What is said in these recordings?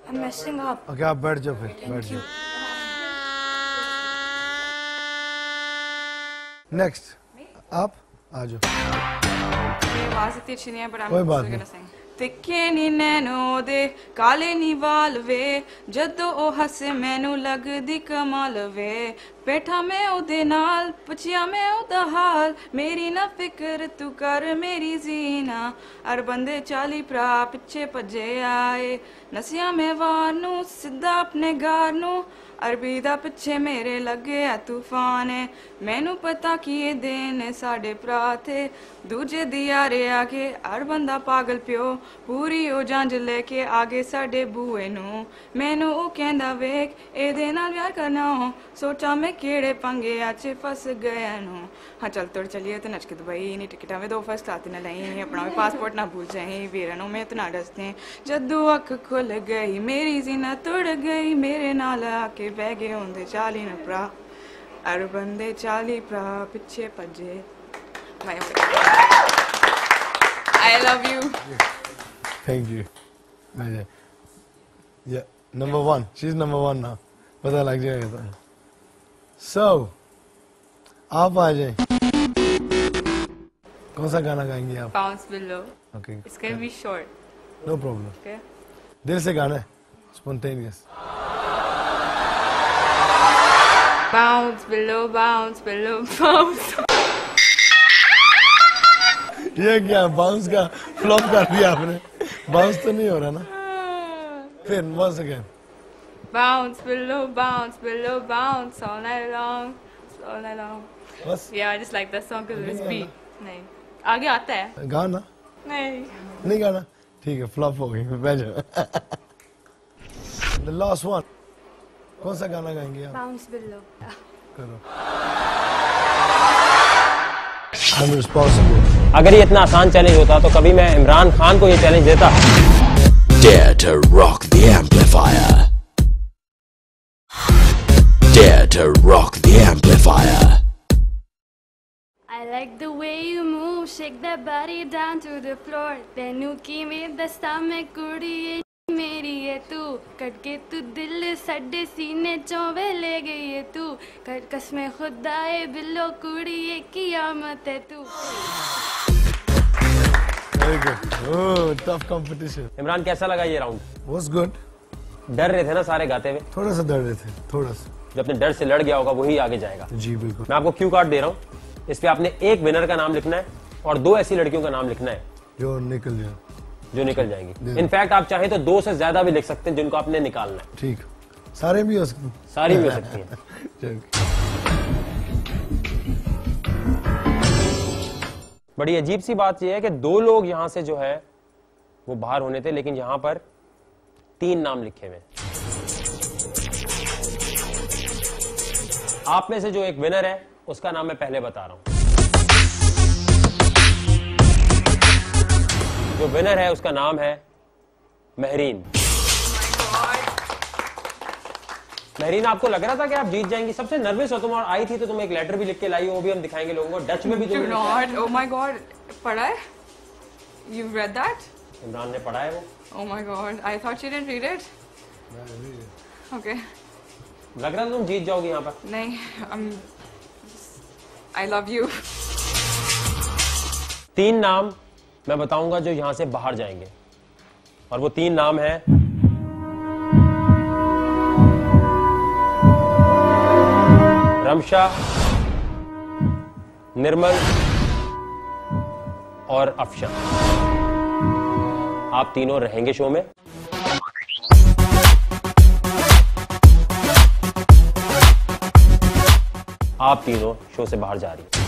I'm messing up. Okay आप बैठ जाओ फिर, बैठ जाओ। नेक्स्ट आप आ जाओ। आवाज इतनी अच्छी नहीं है, but I'm कोई बात still नहीं। gonna sing. तिक्के नी नैनो दे काले नी वाल वे जदों ओ हसे मैनू लगदी कमाल वे बैठा मैं ओदे नाल पुछिया मैं ओदा हाल मेरी ना फिक्र तू कर मेरी जीना अर बंदे 40 भरा पिछे भजे आए नसिया मैं वार नू सिद्धा अपने गार नू अरबी दा पिछे मेरे लगे आ तूफान है मैनू पता कि ये दिन साडे भरा थे दूजे दियारे आगे हर बंदा पागल पियो पूरी ओ जांज लेके आगे साडे बूए नू मैनू ओ कहंदा वेख एदे नाल प्यार करना हो सोचा मैं केड़े पंगे आचे फस गया नू हाँ चल तोड़ चलिए तो नच के दुबई नी टिकटा में 2 फर्स्ट क्लास न लई अपना भी पासपोर्ट ना भूल जाए वीरनों में इतना डसते जदू अख खुल गई मेरी जीना तुड़ गई मेरे नाल आके बह गए होंदे 40 न भरा अर बंदे 40 भरा पिछे भजे I love you. Thank you. Yeah, number 1. She's number 1 now. पता लग जाएगा तो। So, आप आ जाए। कौन सा गाना गाएंगे आप? Bounce below. Okay. It's gonna be short. No problem. Okay. दिल से गाना है, spontaneous. Bounce below, bounce below, bounce. ये क्या बाउंस का फ्लॉप कर दिया आपने? बाउंस तो नहीं हो रहा ना? फिर once again. Bounce below, bounce all night long, all night long. बस Yeah, I just like that song because it's beat. नहीं, आगे आता है? गाना? नहीं. नहीं गाना? ठीक है, फ्लॉप हो गई, बैठ जाओ। The last one. कौन सा गाना गाएंगे आप? Bounce below. करो। I'm responsible. अगर ये इतना आसान चैलेंज होता तो कभी मैं इमरान खान को ये चैलेंज देता। Dare to rock the amplifier. Dare to rock the amplifier. I like the way you move, shake that body down to the floor. तेनू किवें दस्तां मैं कुड़िए मेरी है तू कटके तू दिल साडे सीने चों वे ले गई है तू कसमें खुदाए बिल्लो कुड़िए कियामत है तू। Very good. Oh, tough competition. Imran कैसा लगा ये राउंड? Was good. डर रहे थे ना सारे गाते हुए? थोड़ा सा डर रहे थे, थोड़ा सा। जो अपने डर से लड़ गया होगा वही आगे जाएगा। जी बिल्कुल। मैं आपको क्यू कार्ड दे रहा हूँ, इस पे आपने एक विनर का नाम लिखना है और 2 ऐसी लड़कियों का नाम लिखना है जो निकल जाए, जो निकल जाएंगी। इनफैक्ट आप चाहें तो 2 से ज्यादा भी लिख सकते हैं जिनको आपने निकालना है। ठीक, सारे भी हो सकते हैं। सारी भी हो सकती हैं। बड़ी अजीब सी बात यह है कि 2 लोग यहां से जो है वो बाहर होने थे, लेकिन यहां पर 3 नाम लिखे हुए। आप में से जो एक विनर है उसका नाम मैं पहले बता रहा हूं। जो विनर है उसका नाम है महरीन। महरीन, आपको लग रहा था कि आप जीत जाएंगी? सबसे नर्वस हो तुम, और आई थी तो तुम एक लेटर भी लिख के लाई हो, वो भी हम दिखाएंगे लोगों को। डच में भी तुमने Oh my God, पढ़ा है? You've read that? इमरान ने पढ़ा है वो। Oh my God, I thought you didn't read it. Okay. लग रहा था तुम जीत जाओगी यहाँ पर। नहीं, I love you. 3 नाम मैं बताऊंगा जो यहां से बाहर जाएंगे, और वो 3 नाम है रमशा, निर्मल और अफशा। आप तीनों रहेंगे शो में। आप तीनों शो से बाहर जा रही हैं।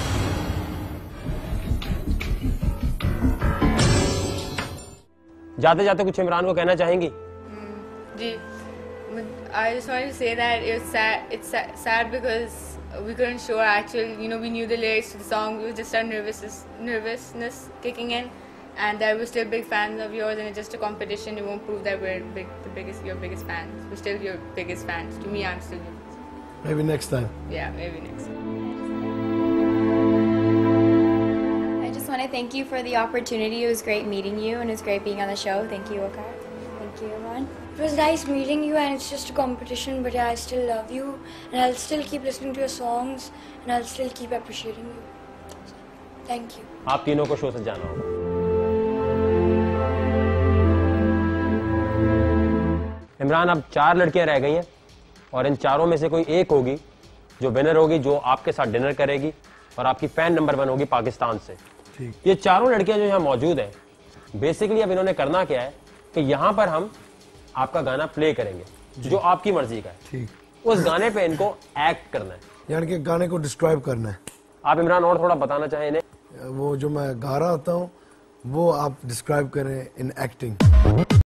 जाते जाते कुछ इमरान को कहना चाहेंगी? जी, I just wanted to say that it's sad because we couldn't show our actual, we knew the lyrics to the song, we were just our nervousness kicking in, and that we're still big fans of yours, and it's just a competition. It won't prove that we're your biggest fans. We're still your biggest fans. To me, I'm still your biggest. Maybe next time. Yeah, maybe next time. I just want to thank you for the opportunity. It was great meeting you, and it was great being on the show. Thank you, Oka. Thank you, everyone. It was nice meeting you, and it's just a competition, but yeah, I still love you, and I'll still keep listening to your songs, and I'll still keep appreciating you. Thank you. आप तीनों को show से जाना होगा। इमरान, अब 4 लड़कियां रह गई हैं और इन चारों में से कोई एक होगी जो विनर होगी, जो आपके साथ डिनर करेगी और आपकी फैन नंबर 1 होगी पाकिस्तान से। ठीक। ये चारों लड़कियां जो यहाँ मौजूद हैं, बेसिकली अब इन्होंने करना क्या है कि यहाँ पर हम आपका गाना प्ले करेंगे जो आपकी मर्जी का है। ठीक। उस गाने पे इनको एक्ट करना है, यानी कि गाने को डिस्क्राइब करना है। आप इमरान और थोड़ा बताना चाहें इन्हें? वो जो मैं गा रहा होता हूँ वो आप डिस्क्राइब करें इन एक्टिंग।